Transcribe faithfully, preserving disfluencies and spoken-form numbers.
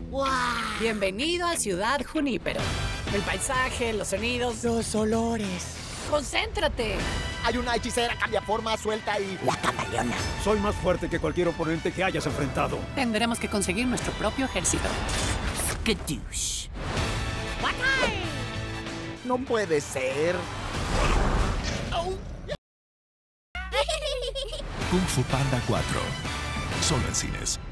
¡Wow! Bienvenido a Ciudad Junípero. El paisaje, los sonidos... Los olores. ¡Concéntrate! Hay una hechicera cambiaforma suelta y... la camaleona. Soy más fuerte que cualquier oponente que hayas enfrentado. Tendremos que conseguir nuestro propio ejército. Skadoosh. No puede ser. Kung Fu Panda cuatro. Solo en cines.